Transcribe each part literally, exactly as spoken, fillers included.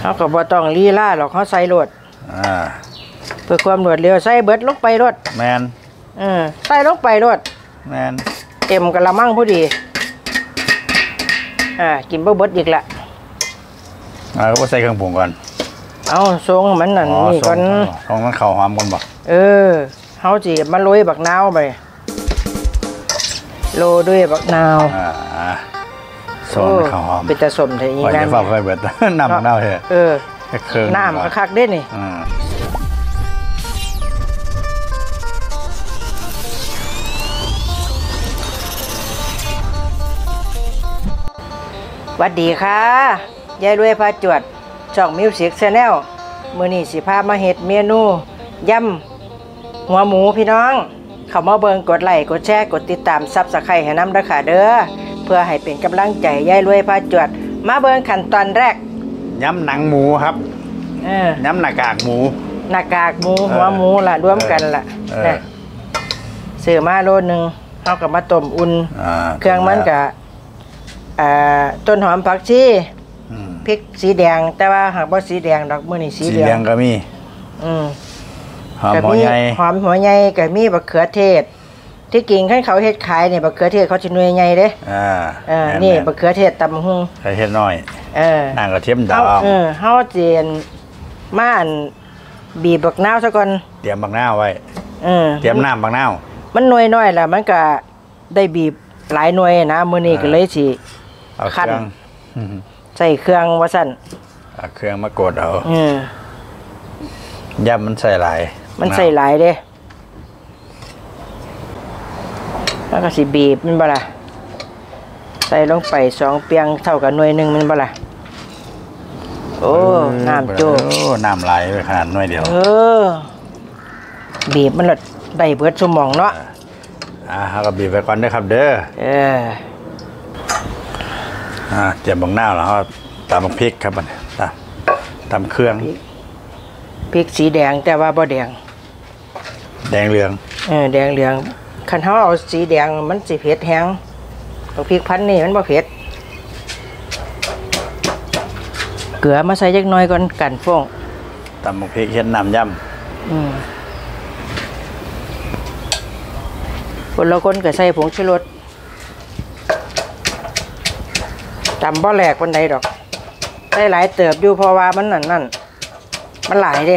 เขาก็บ่ต้องลีลาหรอกเขาใส่รถอ่าเพื่อความรวดเร็วใส่เบิดลงไปรถแมนเออใส่ลงไปรถแมนเต็มกะละมังพอดีอ่ากินบ่เบิดอีกละอ่าก็ใส่เครื่องปรุงก่อนเอาทรงมันนั่นนี่ก่อนทรงมันข้าวหอมก่อนบ่เออเฮาสิมาโรยบักนาวไปโรยด้วยบักนาวอ่าทรงข้าวหอมเป็นตะสมแท้อีนั่นว่าจะฝากไว้เบิดน้ำบักนาวเด้อเออเครื่องน้ำคักๆเด้นี่อ่าสวัสดีค่ะยายรวยพาจวดช่องมิวสิกแชนแนลมื้อนี้สิพามาเฮ็ดเมนูยำหัวหมูพี่น้องเข้ามาเบิ่งกดไลค์กดแชร์กดติดตามซับสไครต์ให้นำเด้อค่ะเด้อเพื่อให้เป็นกำลังใจยายรวยพาจวดมาเบิ่งขั้นตอนแรกยำหนังหมูครับเออยำหน้ากากหมูหน้ากากหมูหัวหมูล่ะรวมกันล่ะนะซื้อมาโลนึงเฮาก็มาต้มอุ่นเครื่องมันก็ต้นหอมผักชีพริกสีแดงแต่ว่าหากบ่สีแดงดอกมื้อนี้สีเหลืองก็มีอืมหอมหัวใหญ่หอมหัวใหญ่ก็มีบักเขือเทศที่กิ่งคันเขาเฮ็ดขายนี่บักเขือเทศเขาสิหน่วยใหญ่เด้อ่าเออนี่บักเขือเทศตำหุงใส่เฮ็ดน้อยเออน้ำกระเทียมดาวเออเฮาสิมาอันบีบบักนาวซะก่อนเตรียมบักนาวไว้เออเตรียมน้ำบักนาวมันหน่วยน้อยแล้วมันก็ได้บีบหลายหน่วยนะมื้อนี้ก็เลยสิคั่นใส่เครื่องว่าสั่นเอาเครื่องมากดเอาอืมย่ำมันใส่หลายมันใส่หลายเด้แล้วก็สิบีบมันบ่ล่ะใส่ลงไปสองเปียงเท่ากับหน่วยหนึ่งมันบ่ล่ะโอ้น้ำโจ้โอ้น้ำไหลไปขนาดหน่วยเดียวเออบีบมันละได้เบิดสมองเนาะอ่าเอาก็บีบไปก่อนเด้อครับเด้อเอออ่าเตรียมบักนาวแล้วตำพริกครับมันตำตำเครื่องพริกสีแดงแต่ว่าบ่แดงแดงเหลืองเออแดงเหลืองคันเฮาเอาสีแดงมันสิเผ็ดแฮงพริกพันธุ์นี่มันบ่เผ็ดเกลือมาใส่จักหน่อยก่อนกันฟองตำพริกเฮ็ดน้ำยำอืมคนละคนก็ใส่ผงชูรสตำบ่แหลกปานใดดอกได้หลายเติบอยู่เพราะว่ามันนั่นนั่นมันหลายเด้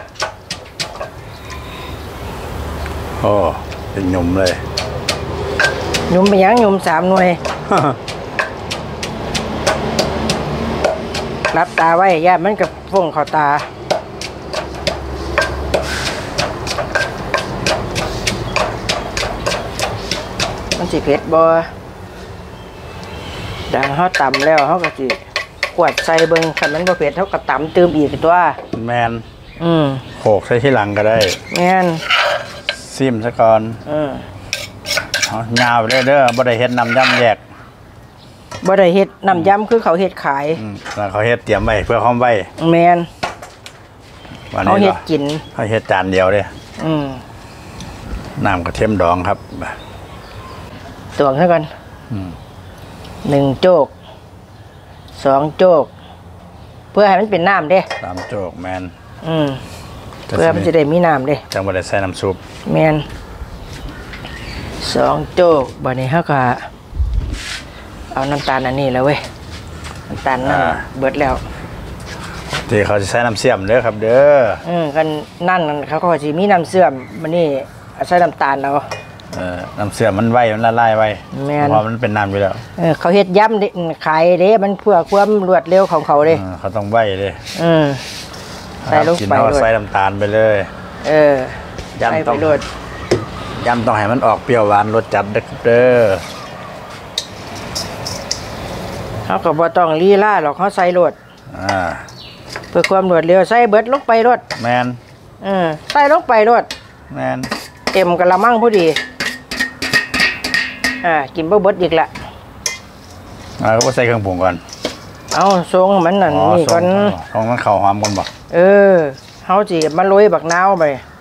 โอ้เป็นหยุ่มเลยหยุ่มไปยังหยุ่มสามหน่วยรับตาไว้ย่ามันกับฟงเข้าตามันสิเผ็ดบ่ดังเขาตำแล้วเขาก็สิกวดใส่เบิ้งคันมันบ่เผ็ดเขาก็ตำเติมอีกตัวแมนอืมโขกใส่ที่หลังก็ได้แมนซิมซะก่อนเออเอายาวไปเด้อเด้อบ่ได้เฮ็ดน้ำยำแยกบ่ได้เฮ็ดน้ำยำคือเขาเฮ็ดขายแล้วเขาเฮ็ดเตรียมไว้เพื่อความไว้แมนเขาเฮ็ดกินเขาเฮ็ดจานเดียวเด้อืมน้ำกระเทียมดองครับตวงซะก่อนหนึ่งโจกสองโจกเพื่อให้มันเป็นน้ำเด้สามโจกแมนอืมเพื่อมันจะได้มีน้ำเด้จังบ่ได้ใส่น้ำซุปแมนสองโจกบัดนี้เขาก็เอาน้ำตาลอันนี้แล้วเว้ยน้ำตาลนั่นเบิดแล้วที่เขาจะใส่น้ำเสื่อมเด้อครับเด้ออืมกันนั่นเขาก็จะมีน้ำเสื่อมมันนี่ใส่น้ำตาลแล้วเออน้ำเสื่อมมันไวมันละลายไวเพราะมันเป็นน้ำอยู่แล้วเออเขาเฮ็ดย้ำขายเด้มันเพื่อความรวดเร็วของเขาเด้เขาต้องไวเด้อืมใส่ลงไปใส่น้ำตาลไปเลยเออย้ำต้องย้ำต้องให้มันออกเปรี้ยวหวานรสจัดเด้อเขาก็บ่ต้องลีลาหรอกเขาใส่รสอ่าเพื่อความรวดเร็วใส่เบิดลงไปรสแมนเออใส่ลงไปรสแมนเต็มกะละมังพอดีอ่ากินบ่เบิดอีกละอ่าก็ใส่เครื่องปรุงก่อนเอาทรงมันนั่นนี่ก่อนทรงมันข้าวหอมก่อนบ่เออเฮาสิมาโรยบักนาวไป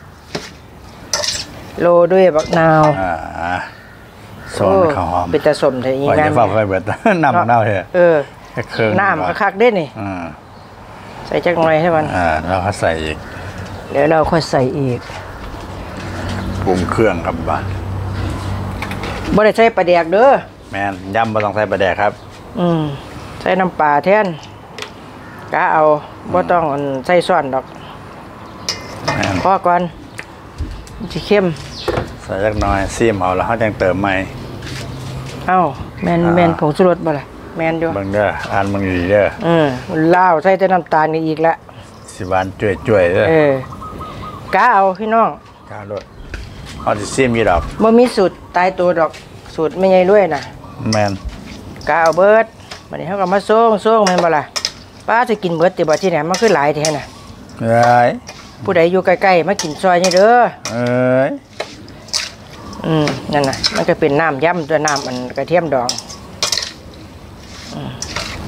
โรยด้วยบักนาวอ่าทรงข้าวหอมเป็นตะสมแท้อีนั่นว่าจะฝากไว้เบิดน้ำบักนาวเด้อเออเครื่องน้ำคักๆเด้นี่อืมใส่จักหน่อยใช่ป่ะอ่าแล้วก็ใส่อีกเดี๋ยวเราค่อยใส่อีกปรุงเครื่องครับบ้านบ่ได้ใส่ปลาแดกเด้อแม่นยำบ่ต้องใส่ปลาแดกครับอืมใส่น้ำปลาแทนกะเอาบ่ต้องอันใส่ซ้อนดอกแม่นพอก่อนมันสิเข้มใส่จักหน่อยซีมเอาแล้วเขาจังเติมใหม่เอ้าแม่นอ่าแม่นผงชูรสบ่ล่ะแม่นอยู่เบิ่งเด้ออ่านเบิ่งดีๆเด้ออืมลาวใส่แต่น้ำตาลนี่อีกละสิหวานจ่วยๆเด้อเออกะเอาพี่น้องกล้ารถเขาสิซีมอยู่ดอกบ่มีสูตรตายตัวดอกสูตรไม่ใหญ่ด้วยน่ะแม่นกะเอาเบิดบัดนี้เฮาก็มาส่งส่งแม่นบ่ล่ะป้าจะกินเบิดติบ่ที่ไหนมันคือหลายแท้น่ะเอ้ยผู้ใดอยู่ใกล้ๆมากินซอยนี่เด้อเอ้ยอืมนั่นน่ะมันก็เป็นน้ำยำตัวน้ำมันกระเทียมดองอืม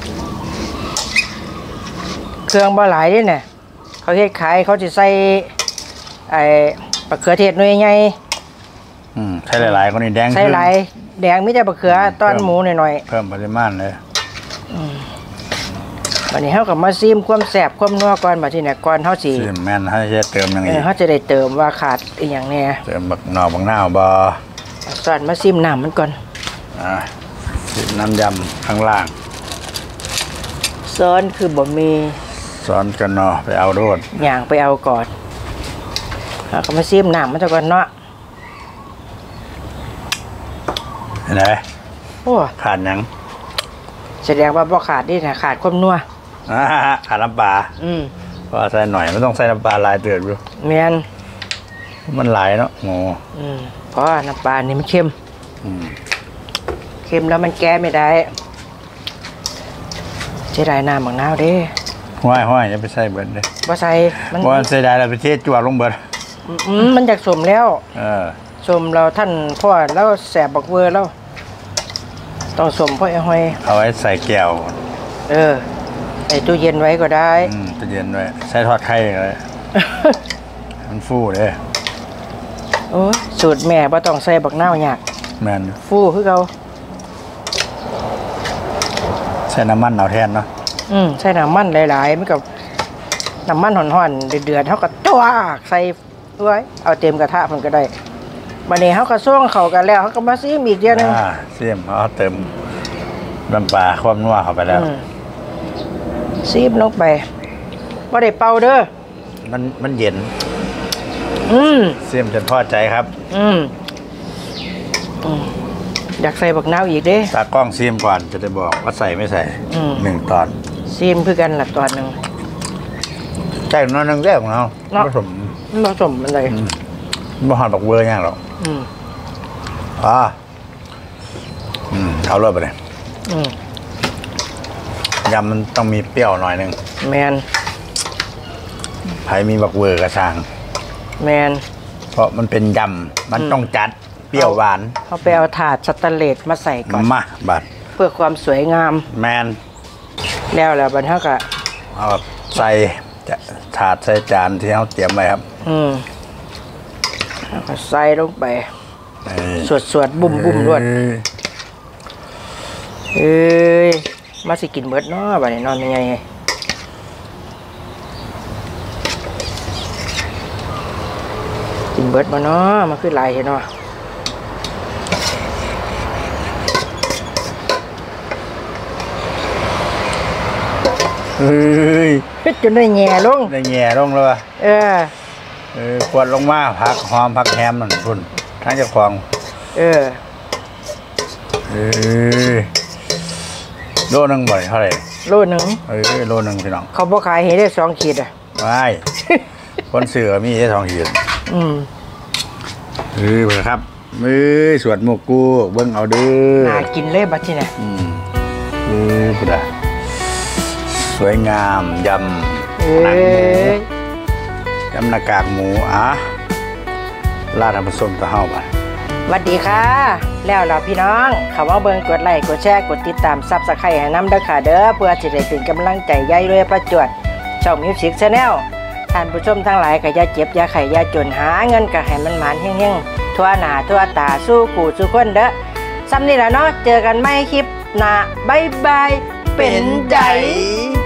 เครื่องบ่หลายเด้น่ะเขาเฮ็ดขายเขาสิใส่ไอ้มะเขือเทศหน่วยใหญ่อืมใส่หลายๆคนนี้แดงใส่หลายแดงมีแต่มะเขือตอนหมูหน่อยเพิ่มปริมาณเลยๆบัดนี้เฮาก็มาซิมความแซ่บความนัวก่อนบัดนี้น่ะก่อนเฮาสิซีมแม่นให้จะเติมยังเอไงอเฮาจะได้เติมว่าขาดอีหยังแหน่เติมบักหน่อบักนาวบ่สอนมาซิมน้ำมันก่อนอ่าซีมน้ำยำข้างล่างซ้อนคือบ่มีซ้อนกันเนาะไปเอาโดดย่างไปเอาก่อนเฮาก็มาซิมน้ำมันซะก่อนเนาะเห็นไหมโอ้ขาดหยังแสดงว่าบ่ขาดนี่น่ะขาดความนัวอ่าขาดน้ำปลาอืมเพราะว่าใส่หน่อยไม่ต้องใส่น้ำปลาหลายเตือนดูแม่นมันหลายเนาะโง่อืมเพราะว่าน้ำปลานี่มันเค็มอืมเค็มแล้วมันแก้ไม่ได้เสียดายน้ำบักนาวเด้ห้อยห้อยอย่าไปใส่เบิดเลยบ่ใส่มันเพราะว่าเสียดายเราไปเทศจวดลงเบิดอืมมันจากสมแล้วเออสมเราท่านพ่อแล้วแสบบักเวอร์แล้วต้องสมพ่อไอ้หอยเอาไว้ใส่แก้วเออไอ้ตู้เย็นไว้ก็ได้อืมจะเย็นด้วยใส่ทอดไข่เลยมันฟูเลยโอ้ยสูตรแม่บ่ต้องใส่บักนาวยากแมนฟูคือเขาใส่น้ำมันเอาแทนเนาะอืมใส่น้ำมันหลายๆมันกับน้ำมันห่อนๆเดือดๆเฮาก็จ้วกใส่ไว้เอาเต็มกระทะเพิ่นก็ได้บัดนี้เฮาก็ส่งเข้ากันแล้วเฮาก็มาซีมอีกเดียวหนึงอ่าเสียมเอาเติมน้ำปลาความนัวเข้าไปแล้วอืมซีมลงไปบ่ได้เป่าเด้อมันมันเย็นอืมเสียมจนพอใจครับอืมอืมอยากใส่บักนาวอีกเด้ตากล้องเสียมก่อนจะได้บอกว่าใส่ไม่ใส่อืมหนึ่งตอนซีมคือกันละตอนหนึงใช่น้อยหนึงแรกของเราเนาะผสมมันผสมมันเลยบ่หอดดอกเบอร์อย่างหรอกอืมอ่าอืมเอาเลยไปเลยอืมยำมันต้องมีเปรี้ยวหน่อยหนึงแมนไผ่มีบักเวอร์กระชางแมนเพราะมันเป็นยำมันอืมต้องจัดเปรี้ยวหวานเขาไปเอาถาดสแตนเลสมาใส่ก่อนมาบัดเพื่อความสวยงามแมนแล้วแล้วบัดเฮาก็เอาแบบใส่จะถาดใส่จานที่เขาเตรียมไว้ครับอืมแล้วก็ใส่ลงไปนี่สวดสวดๆบุ่มบุ่มรวดเอ้ยเอ้ยมาสิกินเบิดเนาะบัดนี้นอนเป็นไงกินเบิดบ่เนาะมันคือหลายเห็นเนาะเฮ้ยเฮ็ดจนได้แง่ลงได้แง่ลงเลยวะเออเออขวดลงมาผักหอมผักแฮมนั่นพุ่นทั้งเจ้าของเออเออโลนึงบ่อยเท่าไหร่โลหนึงเออโลนึงพี่น้องเขาบ่ขายให้ได้สองขีดอ่ะไม่คนเสือมีแค่ทองหีบอืมเออเพื่อครับมือสวดหมกกูเบิ้งเอาเด้อน่ากินเลยบัดนี้น่ะอืมเออพุดะสวยงามยำเอ้หนังหมูยยำหน้ากากหมูอ่ะลาดน้ำผสมตะเฮาไปสวัสดีค่ะ แล้วล่ะพี่น้องเขาว่าเบิ่งกดไลค์กดแชร์กดติดตามซับสไครต์ให้นำเด้อค่ะเด้อเพื่อสิได้เป็นกำลังใจยายรวยประจวดช่อง Music Channel ท่านผู้ชมทั้งหลายก็อย่าเจ็บอย่าไข้อย่าจนหาเงินก็ให้มันหมานเฮงๆทั่วหน้าทั่วตาสู้กูสู้คนเด้อซ้ำนี่ล่ะเนาะเจอกันใหม่คลิปหน้าบ๊ายบายเป็นใจ